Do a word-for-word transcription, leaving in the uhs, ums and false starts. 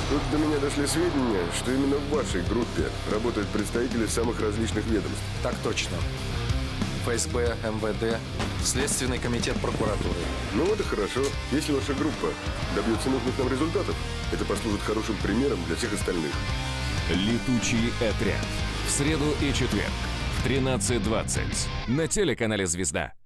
Тут до меня дошли сведения, что именно в вашей группе работают представители самых различных ведомств. Так точно. ФСБ, МВД, Следственный комитет прокуратуры. Ну вот и хорошо. Если ваша группа добьется нужных нам результатов, это послужит хорошим примером для всех остальных. Летучий отряд. В среду и четверг в тринадцать двадцать на телеканале «Звезда».